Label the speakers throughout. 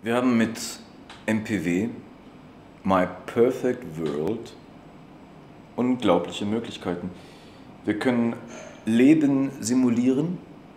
Speaker 1: Wir haben mit MPW, My Perfect World, unglaubliche Möglichkeiten. Wir können Leben simulieren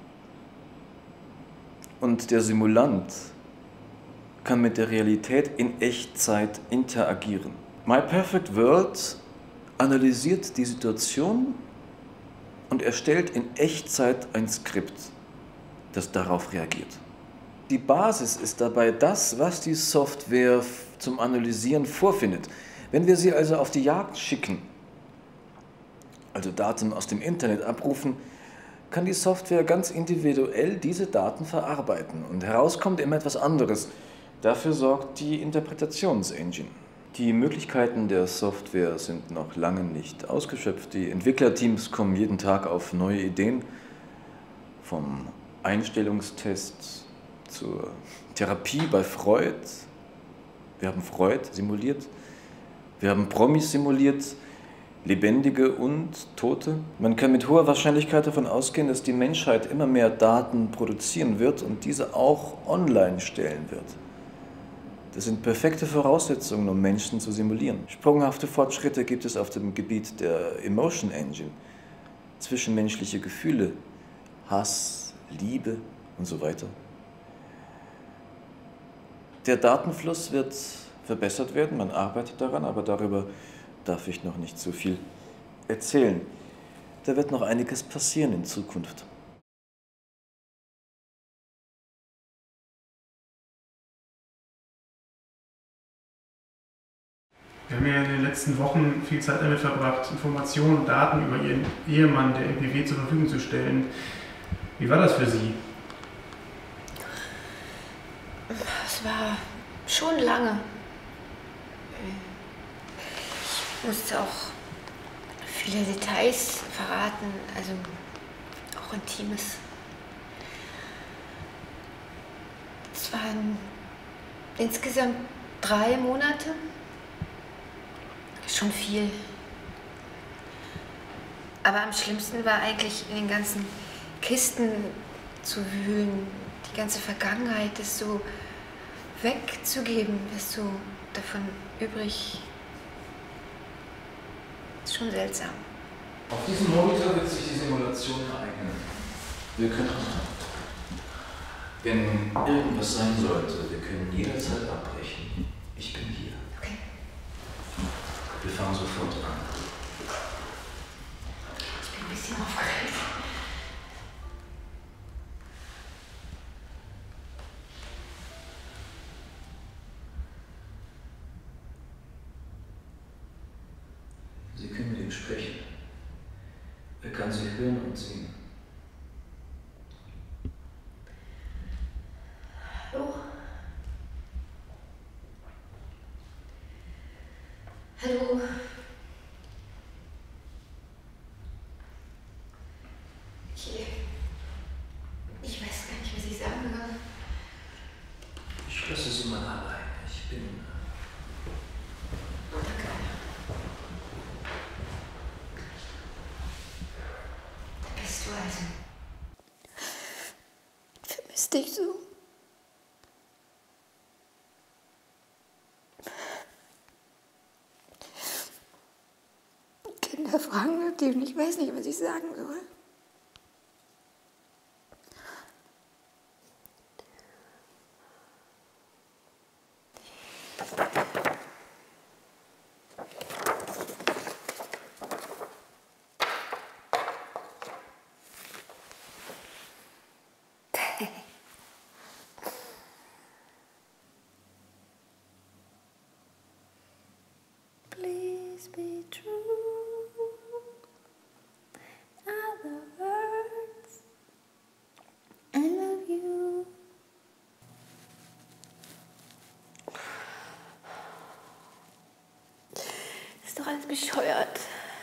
Speaker 1: und der Simulant kann mit der Realität in Echtzeit interagieren. My Perfect World analysiert die Situation und erstellt in Echtzeit ein Skript, das darauf reagiert. Die Basis ist dabei das, was die Software zum Analysieren vorfindet. Wenn wir sie also auf die Jagd schicken, also Daten aus dem Internet abrufen, kann die Software ganz individuell diese Daten verarbeiten und herauskommt immer etwas anderes. Dafür sorgt die Interpretationsengine. Die Möglichkeiten der Software sind noch lange nicht ausgeschöpft. Die Entwicklerteams kommen jeden Tag auf neue Ideen, vom Einstellungstest zur Therapie bei Freud. Wir haben Freud simuliert, wir haben Promis simuliert, Lebendige und Tote. Man kann mit hoher Wahrscheinlichkeit davon ausgehen, dass die Menschheit immer mehr Daten produzieren wird und diese auch online stellen wird. Das sind perfekte Voraussetzungen, um Menschen zu simulieren. Sprunghafte Fortschritte gibt es auf dem Gebiet der Emotion Engine. Zwischenmenschliche Gefühle, Hass, Liebe und so weiter. Der Datenfluss wird verbessert werden, man arbeitet daran, aber darüber darf ich noch nicht so viel erzählen. Da wird noch einiges passieren in Zukunft.
Speaker 2: Wir haben ja in den letzten Wochen viel Zeit damit verbracht, Informationen und Daten über Ihren Ehemann, der MPW, zur Verfügung zu stellen. Wie war das für Sie?
Speaker 3: Es war schon lange. Ich musste auch viele Details verraten, also auch Intimes. Es waren insgesamt 3 Monate. Schon viel. Aber am schlimmsten war eigentlich in den ganzen Kisten zu wühlen, die ganze Vergangenheit, das so wegzugeben, was so davon übrig ist. Schon seltsam.
Speaker 1: Auf diesem Monitor wird sich die Simulation ereignen. Wir können, wenn irgendwas sein sollte, wir können jederzeit abbrechen. Ich bin hier.
Speaker 3: Okay.
Speaker 1: Wir fangen sofort an.
Speaker 3: Ich bin ein bisschen aufgeregt.
Speaker 1: Sie können mit ihm sprechen. Er kann Sie hören und sehen.
Speaker 3: Hallo? Hallo? Ich weiß gar nicht, was ich sagen soll.
Speaker 1: Ich lasse Sie mal allein. Ich bin...
Speaker 3: Danke. Da bist du also. Ich vermisse dich so. Kinder fragen nach dir und ich weiß nicht, was ich sagen soll. Please be true. Other words. I love you. Ist doch alles bescheuert.